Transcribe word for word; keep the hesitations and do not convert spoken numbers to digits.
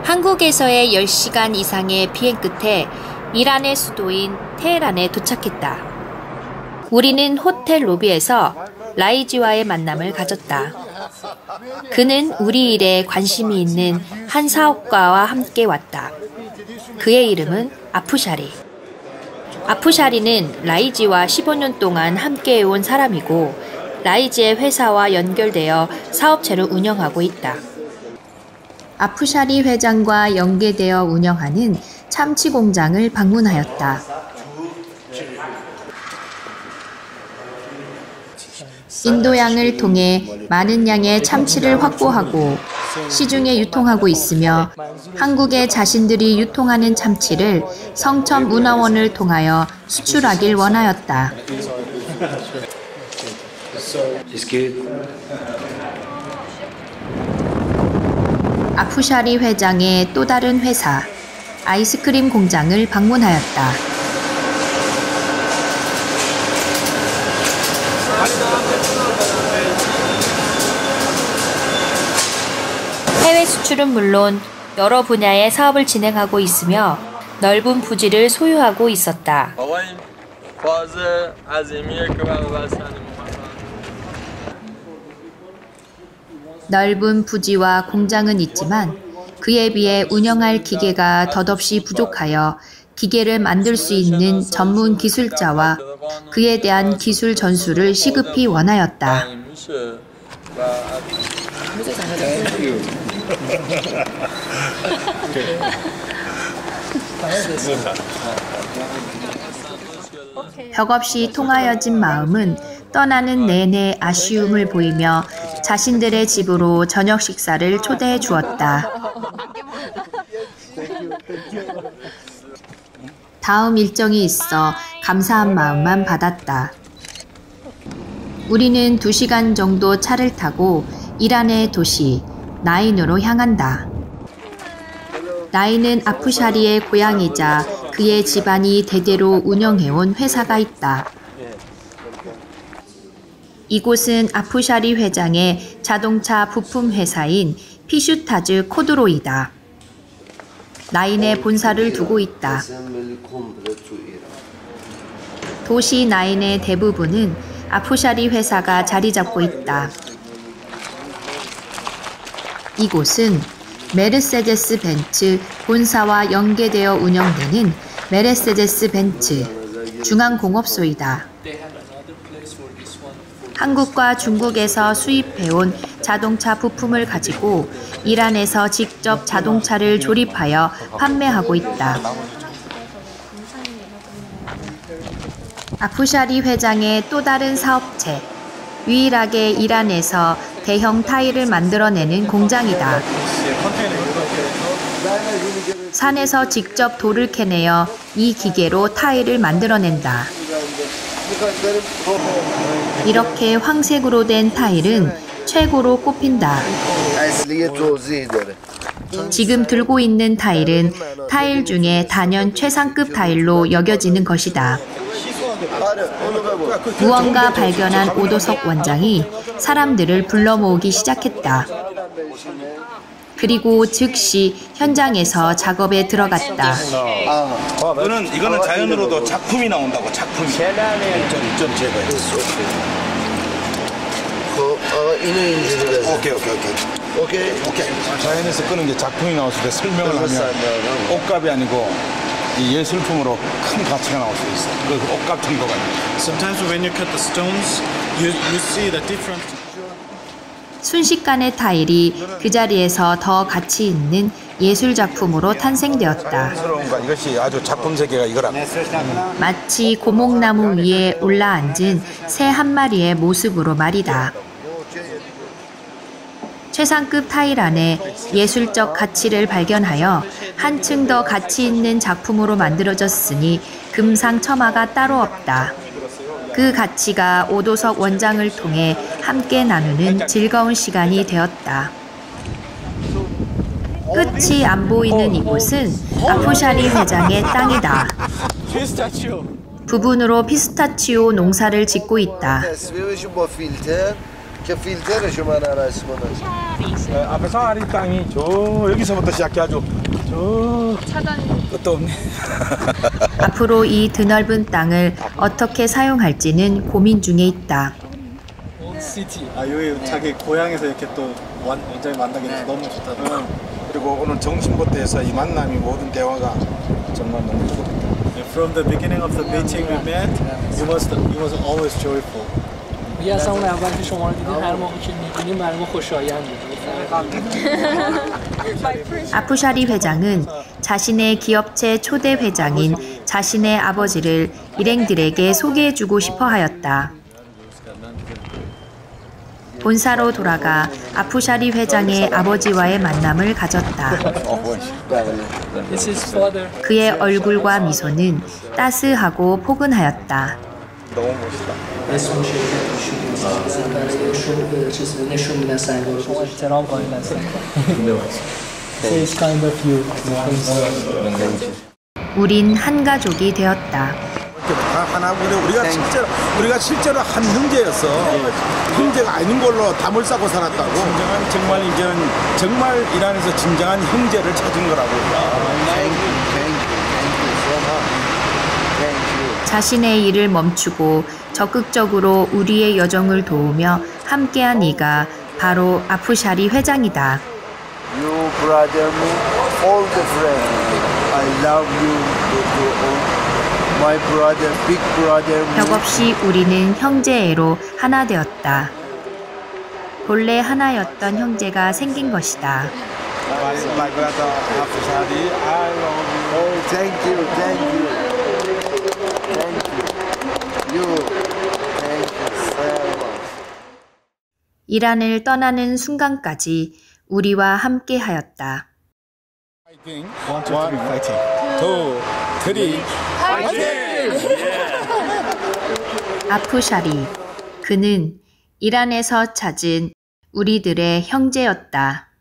한국에서의 열 시간 이상의 비행 끝에 이란의 수도인 테헤란에 도착했다. 우리는 호텔 로비에서 라이지와의 만남을 가졌다. 그는 우리 일에 관심이 있는 한 사업가와 함께 왔다. 그의 이름은 아프샤리. 아프샤리는 라이지와 십오 년 동안 함께해온 사람이고 라이지의 회사와 연결되어 사업체를 운영하고 있다. 아프샤리 회장과 연계되어 운영하는 참치 공장을 방문하였다. 인도양을 통해 많은 양의 참치를 확보하고 시중에 유통하고 있으며 한국에 자신들이 유통하는 참치를 성천 문화원을 통하여 수출하길 원하였다. 아프샤리 회장의 또 다른 회사, 아이스크림 공장을 방문하였다. 해외 수출은 물론 여러 분야의 사업을 진행하고 있으며 넓은 부지를 소유하고 있었다. 넓은 부지와 공장은 있지만 그에 비해 운영할 기계가 덧없이 부족하여 기계를 만들 수 있는 전문 기술자와 그에 대한 기술 전수를 시급히 원하였다. 벽없이 통하여진 마음은 떠나는 내내 아쉬움을 보이며 자신들의 집으로 저녁 식사를 초대해 주었다. 다음 일정이 있어 감사한 마음만 받았다. 우리는 두 시간 정도 차를 타고 이란의 도시 나인으로 향한다. 나인은 아프샤리의 고향이자 그의 집안이 대대로 운영해온 회사가 있다. 이곳은 아프샤리 회장의 자동차 부품 회사인 피슈타즈 코드로이다. 나인에 본사를 두고 있다. 도시 나인의 대부분은 아프샤리 회사가 자리 잡고 있다. 이곳은 메르세데스 벤츠 본사와 연계되어 운영되는 메르세데스 벤츠 중앙공업소이다. 한국과 중국에서 수입해온 자동차 부품을 가지고 이란에서 직접 자동차를 조립하여 판매하고 있다. 아프샤리 회장의 또 다른 사업체, 유일하게 이란에서 대형 타일을 만들어내는 공장이다. 산에서 직접 돌을 캐내어 이 기계로 타일을 만들어낸다. 이렇게 황색으로 된 타일은 최고로 꼽힌다. 지금 들고 있는 타일은 타일 중에 단연 최상급 타일로 여겨지는 것이다. 무언가 발견한 오도석 원장이 사람들을 불러 모으기 시작했다. 그리고 즉시 현장에서 작업에 들어갔다. 아, 이거는, 이거는 자연으로도 작품이 나온다고, 작품이. 좀 제거해. 오케이, 오케이, 오케이. 오케이, 오케이. 자연에서 끄는 게 작품이 나왔을 때 설명을 하면 옷값이 아니고 이 예술품으로 큰 가치가 나올 수 있어. 그 옷값 정도가. Sometimes when you cut the stones, you you see the different. 순식간에 타일이 그 자리에서 더 가치 있는 예술 작품으로 탄생되었다. 이것이 아주 작품 세계가 이거라. 마치 고목나무 위에 올라앉은 새 한 마리의 모습으로 말이다. 최상급 타일 안에 예술적 가치를 발견하여 한층 더 가치 있는 작품으로 만들어졌으니 금상첨화가 따로 없다. 그 가치가 오도석 원장을 통해 함께 나누는 즐거운 시간이 되었다. 끝이 안 보이는 이곳은 아프샤리 회장의 땅이다. 부분으로 피스타치오 농사를 짓고 있다. که فیلترشو من عوض کنم. 앞에서 아리 땅이 저 여기서부터 시작해가지고 저 끝도 없네. 앞으로 이 드넓은 땅을 어떻게 사용할지는 고민 중에 있다. 시티. 아 여기 자기 고향에서 이렇게 또 완, 완전히 만나게 돼서 너무 좋다. 응. 그리고 오늘 정신부터 해서 이 만남이 모든 대화가 정말 너무 좋다. From the beginning of the meeting we met, he was the, he was always joyful. یه اصلا اون اول که شما رو دیدیم هر موقع که می‌بینیم برای ما خوشایند 아푸샤리 회장은 자신의 기업체 초대 회장인 자신의 아버지를 일행들에게 소개해주고 싶어 하였다. 본사로 돌아가 아푸샤리 회장의 아버지와의 만남을 가졌다. 그의 얼굴과 미소는 따스하고 포근하였다. 너무 멋있다. 우린 한 가족이 되었다. 하나 우리가 실제로 우리가 실제로 한 형제였어. 형제가 아닌 걸로 담을 싸고 살았다고. 진정한 정말 이제는 정말 이란에서 진정한 형제를 찾은 거라고. 자신의 일을 멈추고 적극적으로 우리의 여정을 도우며 함께한 이가 바로 아푸샤리 회장이다. You brother me, all the friends. I love you, my brother, big brother. 벽 없이 우리는 형제애로 하나 되었다. 본래 하나였던 형제가 생긴 것이다. My brother Apushari, I love you. Oh, thank you, thank you. Thank you. You, thank you so much. 이란을 떠나는 순간까지 우리와 함께하였다. 파이팅. One, two, three, 파이팅. Two, three, 파이팅. 아푸샤리. 그는 이란에서 찾은 우리들의 형제였다.